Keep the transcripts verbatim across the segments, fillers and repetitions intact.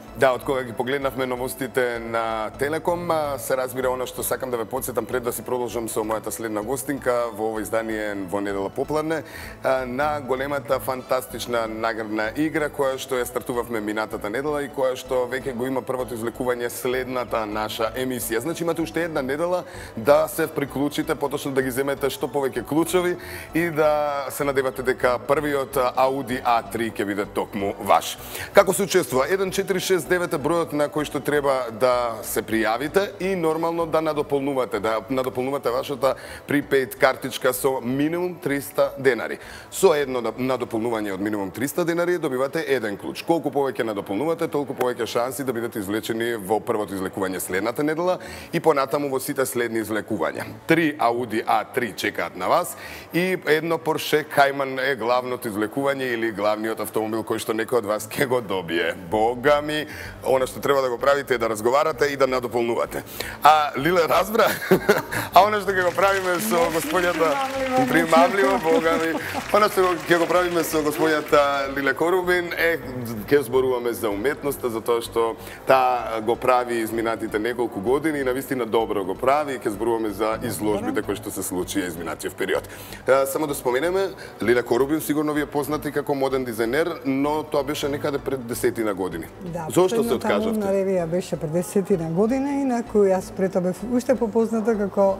Да, од кога ги погледнавме новостите на Телеком, се разбира оно што сакам да ве подсетам пред да си продолжам со мојата следна гостинка во ово издание во недела попладне на големата фантастична наградна игра која што ја стартувавме минатата недела и која што веќе го има првото извлекување следната наша емисија. Значи имате уште една недела да се приклучите, поточно да ги земете што повеќе клучови и да се надевате дека првиот Audi А три ќе биде токму ваш. Како се учествува? еден четири шест девет е бројот на кој што треба да се пријавите и нормално да надополнувате, да надополнувате вашата припейд картичка со минимум триста денари. Со едно надополнување од минимум триста денари добивате еден клуч. Колку повеќе надополнувате, толку повеќе шанси да бидете извлечени во првото извлекување следната недела и понатаму во сите следни извлекувања. Три Audi А три чекаат на вас и едно Porsche Cayman е главното извлекување или главниот автомобил кој што некој од вас ќе го добие. Бога ми, она што треба да го правите е да разговарате и да надополнувате. А Лиле разбра, а она што ќе го правиме со господјата примамливо, Бога ми, она што ќе го правиме со господјата Лиле Корубин е ќе зборуваме за уметноста, за тоа што таа го прави изминатите неколку години и навистина добро го прави и ќе зборуваме за изложбите кои што се случија изминатиот период. Само да споменеме, Лиле Корубин сигурно ви е познати како моден дизајнер, но тоа беше некаде пред десетина години. Да, зошто се откажавте? Модна ревија беше пред десетина година, инаку јас пред тоа бев уште попозната како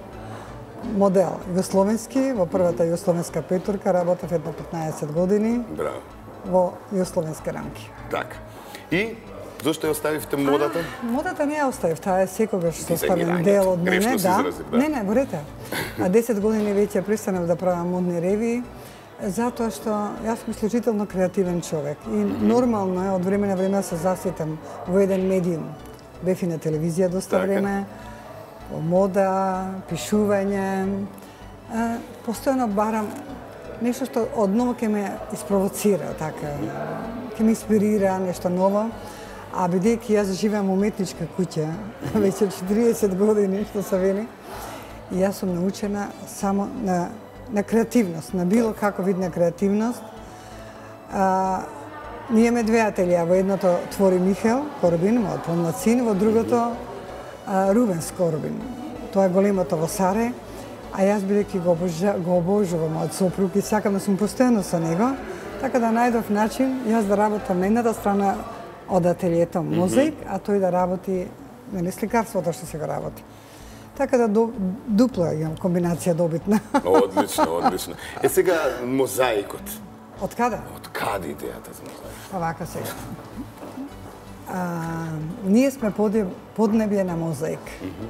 модел југословенски, во првата југословенска петорка, работев едно петнаесет години. Браво. Во југословенски рамки. Така. И зошто ја оставивте модата? А, модата не ја оставив, таа е секогаш составен дел од мене, да. Изразив, да. Не, не, борете. А десет години веќе престанав да правам модни ревии, затоа што јас сум исклучително креативен човек и нормално е од време на време да се засетам во еден медиум. Бев и на телевизија доста така. Време, мода, пишување. Постојано барам нешто што одново ќе ме испровоцира, така, ќе ме инспирира нешто ново. А бидејќи јас живеам уметничка куќа, веќе четириесет години, што се вели, и јас сум научена само на на креативност, на било како вид на креативност. А, ние имаме две ателија, во едното твори Михаел Корубин, мојот помлад син, во другото а, Рубенс Корубин. Тоа е големото во Саре, а јас бидејќи го, обожа, го обожувам мојот сопруг и сакам да сум постојано со него, така да најдов начин јас да работам на едната страна од ателието мозаик, а тој да работи нели сликарството што се го работи. Така да до, дупла имам комбинација добитна. Одлично, одлично. Е сега мозаикот. Од каде? Од каде идејата за мозаик? Овака сега. А, ние сме поднебје на мозаик. Mm -hmm.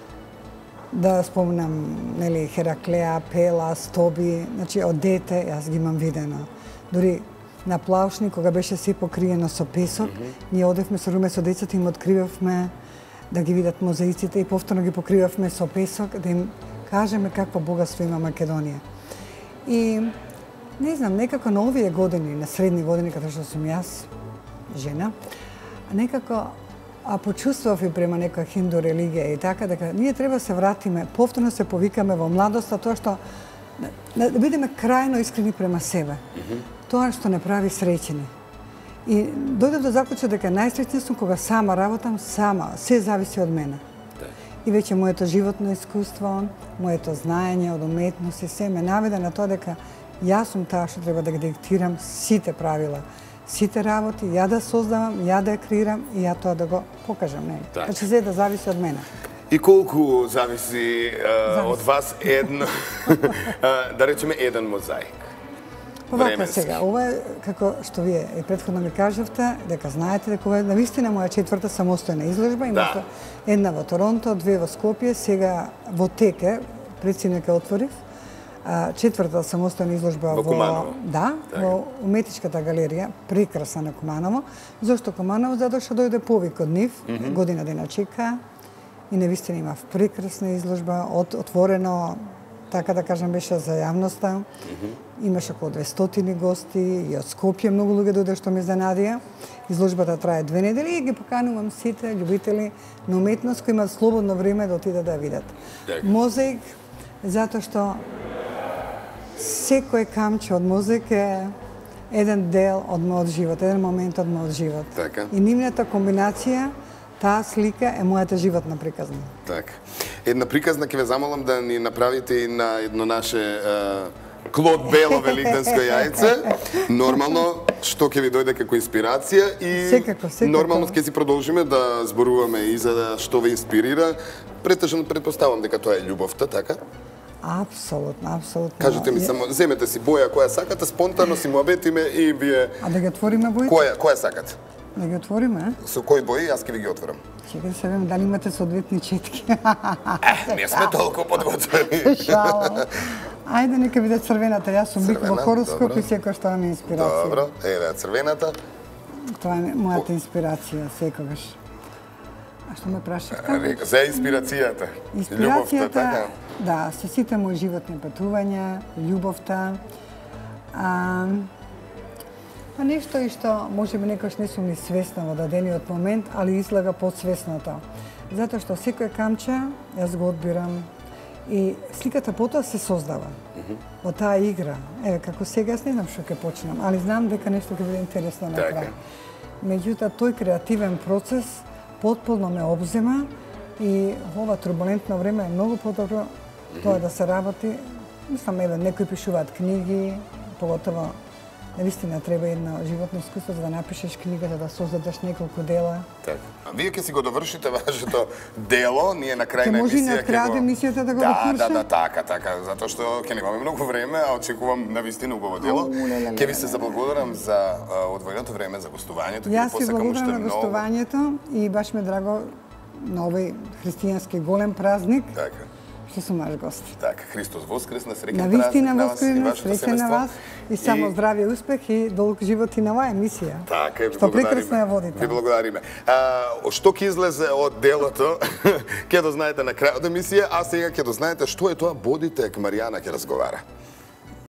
Да спомнам, нели, Хераклеа, Пелас, Тоби, значи од дете јас ги имам видено. Дури на Плаушни, кога беше се покриено со песок, mm -hmm. ние одевме со руме со децата и им откривавме да ги видат мозаиците и повторно ги покривавме со песок, да им кажеме какво богатство има Македонија. И не знам, некако на овие години, на средни години, като што сум јас, жена, некако а почувствував и према некоја хинду религија и така, дека ние треба да се вратиме, повторно се повикаме во младоста, тоа што да, да бидеме крајно искрени према себе. Mm -hmm. Тоа што не прави среќени. И дојдов до заклучок дека најсреќна сум кога сама работам, сама, се зависи од мене. Да. И веќе моето животно искуство, моето знаење од уметност и се ме наведе на тоа дека јас сум таа што треба да ги диктирам сите правила, сите работи, ја да создавам, ја да ја креирам и ја тоа да го покажам. Не. Значи се да зависи од мене. И колку зависи, uh, зависи. од вас едно, да речеме еден мозаик? Овака сега, ова е, како што вие и претходно ми кажавте, дека знаете дека ова е навистина моја четврта самостојна изложба. Има да. Една во Торонто, две во Скопје, сега во Теке, предсинека отворив, четврта самостојна изложба во, во Куманово. Да, так. Во уметничката галерија, прекрасна на Куманово. Зошто Куманово? Затоа што дојде повик од нив, mm -hmm. година дена чека и навистина имав прекрасна изложба, от, отворено, така да кажам, беше за јавноста. Mm -hmm. Имаше околу двестотини гости и од Скопје многу луѓе дојде што ме изненадија. Изложбата трае две недели и ги поканувам сите љубители на уметност кои имаат слободно време да отидат да ја видат. Так. Мозаик, затоа што секој камче од мозаик е еден дел од мојот живот, еден момент од мојот живот. Така. И нивната комбинација, таа слика е мојата животна приказна. Така. Една приказна ќе ве замолам да ни направите и на едно наше Клод Бело великденско јајце. Нормално, што ќе ви дојде како инспирација и секако, секако. Нормално ќе си продолжиме да зборуваме и за да што ве инспирира. Претежно предпоставам дека тоа е љубовта, така? Апсолутно, апсолутно. Кажете ми само, земете си боја која сакате, спонтано си му обетиме и вие... А да ги отвориме боите? Која, која сакате? Да ги отвориме? Со кои бои, јас ќе ви ги отворам. Чекай да се видим дали имате соодветни четки. Е, не сме толку подготвени. Шалам. Ајде, нека биде црвената. Јас сум бик во хороскоп и секој што ми е инспирација. Добро, еве црвената. Тоа е мојата инспирација секогаш. А што ме прашавте? За инспирацијата. Љубовта, така? Да, се сите мои животни патувања, љубовта. А, па нешто и што можеби некош не сум ни свесна во дадениот момент, али излага подсвесното. Затоа што секој камче јас го одбирам и сликата потоа се создава. Во таа игра. Еве, како сега, јас не знам што ќе почнам, али знам дека нешто ќе биде интересно на крај. Меѓутоа, тој креативен процес потполно ме обзема и во ова турбулентно време е многу подобро тоа да се работи. Мислам, еве, некои пишуваат книги, поготово навистина треба едно животно искуство за да напишеш книга, за да создадеш неколку дела. Така. А вие ќе си го довршите вашето дело, ние на крај на емисија ќе го... Ќе може на крај од емисијата да го да, довршим? Да, да, така, така, затоа што ќе немаме многу време, а очекувам навистина убаво дело. Ќе ви се заблагодарам за одвоеното време за гостувањето. Јас ви благодарам на гостувањето и баш ме драго на овој христијански голем празник. Така. Што сум ваш гост. Така, Христос воскресна, среќен празник навистина на вас и воскресна, вашето среќен на вас и само здравје, успех и долг живот и на оваа емисија. Така, ви што прекрасно ја водите. Ви благодариме. А, што ќе излезе од делото, ќе дознаете на крајот емисија, а сега ќе дознаете што е тоа Бодите, Маријана ќе разговара.